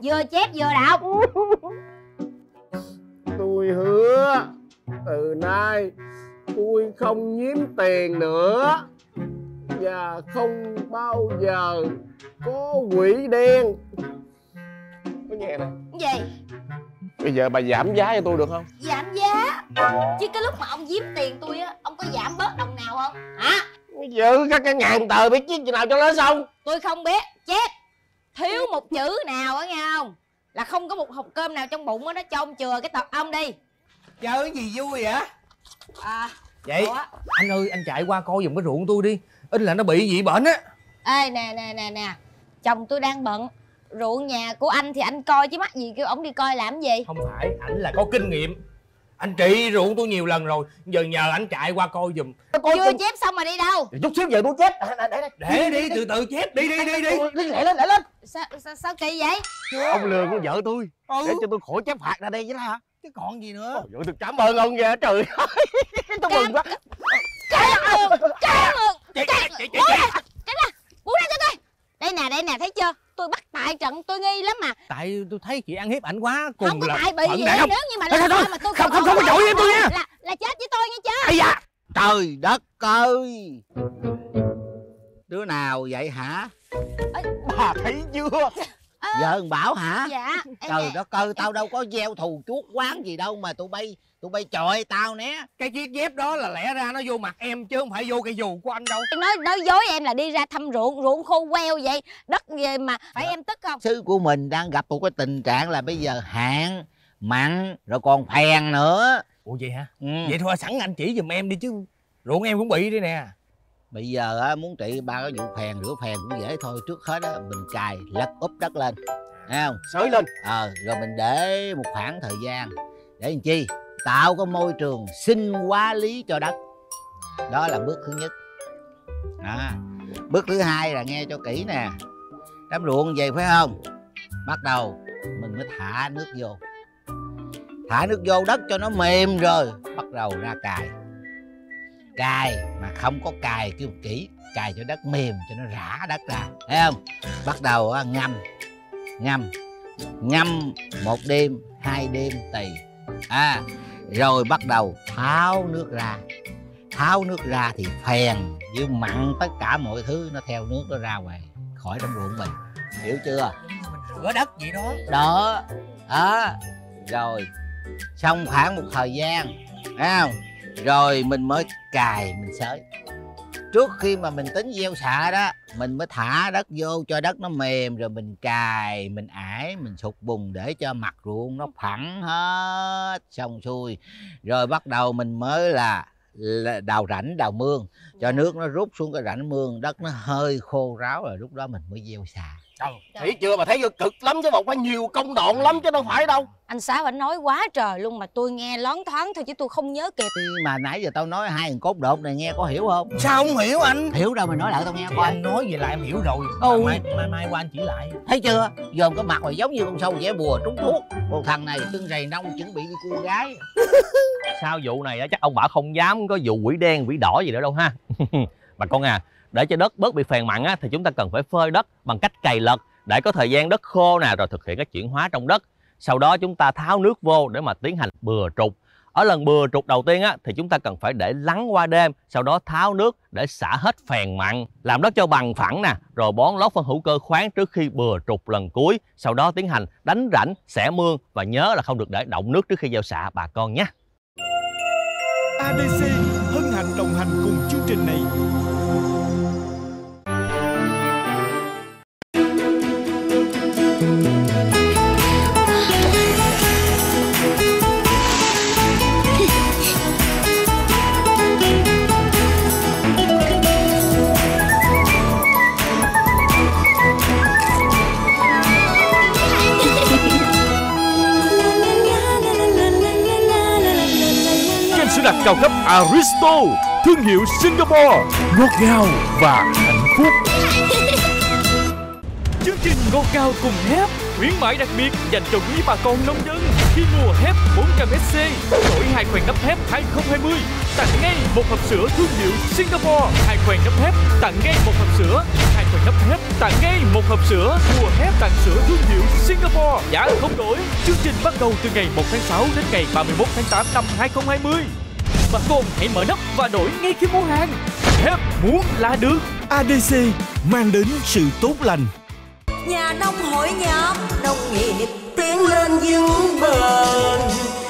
Vừa chép vừa đọc. Tôi hứa từ nay tôi không nhiếm tiền nữa, và không bao giờ có quỷ đen. Có nghe nè. Gì? Bây giờ bà giảm giá cho tôi được không? Giảm giá? Chứ cái lúc mà ông giếm tiền tôi á, ông có giảm bớt đồng nào không hả? Giữ các cái ngàn tờ biết chiếc nào cho nó xong. Tôi không biết. Chép thiếu một chữ nào á nghe không, là không có một hộp cơm nào trong bụng á, nó cho ông chừa cái tật ông đi. Chơi cái gì vui vậy? Vậy anh ơi, anh chạy qua coi giùm cái ruộng tôi đi, ít là nó bị gì bệnh á. Ê nè, chồng tôi đang bận. Ruộng nhà của anh thì anh coi chứ mắc gì kêu ổng đi coi làm gì. Không phải, ảnh là có kinh nghiệm, anh trị ruộng tôi nhiều lần rồi, giờ nhờ anh chạy qua coi giùm. Chưa chép xong mà đi đâu? Chút xíu giờ tôi chép. Để đi, từ từ chép, đi. Lẹ lên. Sao kỳ vậy? Ông lừa con vợ tôi để cho tôi khỏi chép phạt ra đây chứ hả? Chứ còn gì nữa. Ôi, tôi cảm ơn ông nha, trời ơi. Tôi mừng quá. Cảm ơn. Buông ra cho tôi. Đây nè, thấy chưa? Tôi bắt tại trận, tôi nghi lắm mà. Tại tôi thấy chị ăn hiếp ảnh quá, cùng không có là tại bị gì. Nếu như mà thôi, mà tôi không có chổi với tôi nha. Là chết với tôi nghe chưa? Ây da, trời đất ơi. Đứa nào vậy hả? Bà thấy chưa? Vợ thằng Bảo hả? Dạ. Trời đất ơi, tao đâu có gieo thù chuốc quán gì đâu mà tụi bay chọi tao né. cái chiếc dép đó là lẽ ra nó vô mặt em chứ không phải vô cái dù của anh đâu. Nói dối em là đi ra thăm ruộng khô queo vậy. Đất về mà phải em tức không? Xứ của mình đang gặp một cái tình trạng là bây giờ hạn, mặn, rồi còn phèn nữa. Ủa vậy hả? Vậy thôi sẵn anh chỉ giùm em đi chứ ruộng em cũng bị đi nè. Bây giờ á, muốn trị ba cái vụ phèn rửa phèn cũng dễ thôi. Trước hết á, mình cài lật úp đất lên, thấy không? Sới lên. Rồi mình để một khoảng thời gian để làm chi? Tạo cái môi trường sinh hóa lý cho đất. Đó là bước thứ nhất. Bước thứ hai là nghe cho kỹ nè. Đám ruộng vậy phải không? Bắt đầu mình mới thả nước vô. Thả nước vô đất cho nó mềm rồi bắt đầu ra cài. Cài mà không có cài kêu kỹ, cài cho đất mềm cho nó rã đất ra, thấy không? Bắt đầu ngâm 1 đêm 2 đêm tùy. Rồi bắt đầu tháo nước ra. Tháo nước ra thì phèn với mặn tất cả mọi thứ nó theo nước nó ra ngoài khỏi trong ruộng mình, hiểu chưa? Mình rửa đất vậy đó. Rồi xong khoảng một thời gian, thấy không? Rồi mình mới cài, mình xới. Trước khi mà mình tính gieo xạ đó, mình mới thả đất vô cho đất nó mềm. Rồi mình cài, mình ải, mình sụt bùn để cho mặt ruộng nó phẳng hết. Xong xuôi rồi bắt đầu mình mới là đào rãnh, đào mương cho nước nó rút xuống cái rãnh mương, đất nó hơi khô ráo, rồi lúc đó mình mới gieo xạ. Thấy chưa, mà thấy cực lắm chứ, một phải nhiều công đoạn lắm chứ đâu phải đâu. Anh Sáu anh nói quá trời luôn mà tôi nghe loáng thoáng thôi chứ tôi không nhớ kịp. Mà nãy giờ tao nói 2 thằng cốt đột này nghe có hiểu không? Sao không hiểu anh? Hiểu đâu mà nói lại tao nghe Thì coi. anh nói vậy là em hiểu rồi. Mai qua anh chỉ lại. Thấy chưa, dòm cái mặt mày giống như con sâu vẽ bùa trúng thuốc. Còn thằng này chân rầy nông chuẩn bị đi cua gái. Sau vụ này á chắc ông Bảo không dám có vụ quỷ đen quỷ đỏ gì nữa đâu ha. Bà con à, để cho đất bớt bị phèn mặn á thì chúng ta cần phải phơi đất bằng cách cày lật để có thời gian đất khô nè, rồi thực hiện các chuyển hóa trong đất. Sau đó chúng ta tháo nước vô để mà tiến hành bừa trục. Ở lần bừa trục đầu tiên á thì chúng ta cần phải để lắng qua đêm, sau đó tháo nước để xả hết phèn mặn, làm đất cho bằng phẳng nè, rồi bón lót phân hữu cơ khoáng trước khi bừa trục lần cuối. Sau đó tiến hành đánh rãnh, xẻ mương và nhớ là không được để đọng nước trước khi gieo xạ bà con nhé. ADC hân hạnh đồng hành cùng chương trình này. Sữa đặc cao cấp Aristo, thương hiệu Singapore, ngọt ngào và hạnh phúc. Chương trình ngọt ngào cùng HEP khuyến mãi đặc biệt dành cho quý bà con nông dân khi mua HEP 400SC đổi 2 khoèn nắp HEP 2020 tặng ngay một hộp sữa thương hiệu Singapore, 2 khoèn nắp HEP tặng ngay một hộp sữa, 2 khoèn nắp HEP tặng ngay một hộp sữa. Mua Hep tặng sữa thương hiệu Singapore, giá không đổi. Chương trình bắt đầu từ ngày 1 tháng 6 đến ngày 31 tháng 8 năm 2020. Và con hãy mở nắp và đổi ngay khi mua hàng. Hep muốn là được. ADC mang đến sự tốt lành. Nhà nông hội nhập nông nghiệp tiến lên vững bền.